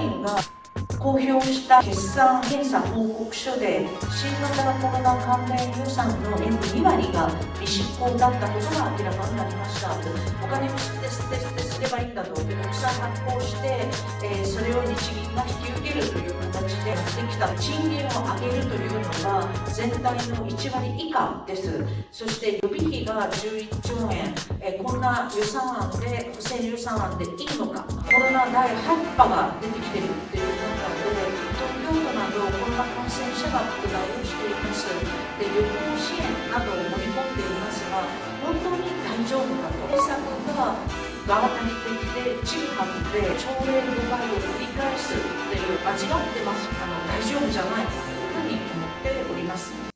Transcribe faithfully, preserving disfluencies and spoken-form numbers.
院が公表した決算検査報告書で、新型コロナ関連予算の約にわりが未執行だったことが明らかになりました。お金を吸って吸って吸って吸ればいいんだと、で国債発行して、えー、それを日銀が引き受けるという形でできた賃金を上げるというのが全体のいちわり以下です。そして予備費がじゅういっちょうえん、えー、こんな予算案で、補正予算案でいいのか、コロナだいはっぱが出てきているという中で、東京都などコロナ感染者が拡大をしています。で、旅行支援などを盛り込んでいますが、本当に大丈夫かと。政策が場当たり的で、ちぐはぐで、朝令暮改を繰り返すっていう、間違ってます。あの大丈夫じゃないというふうに思っております。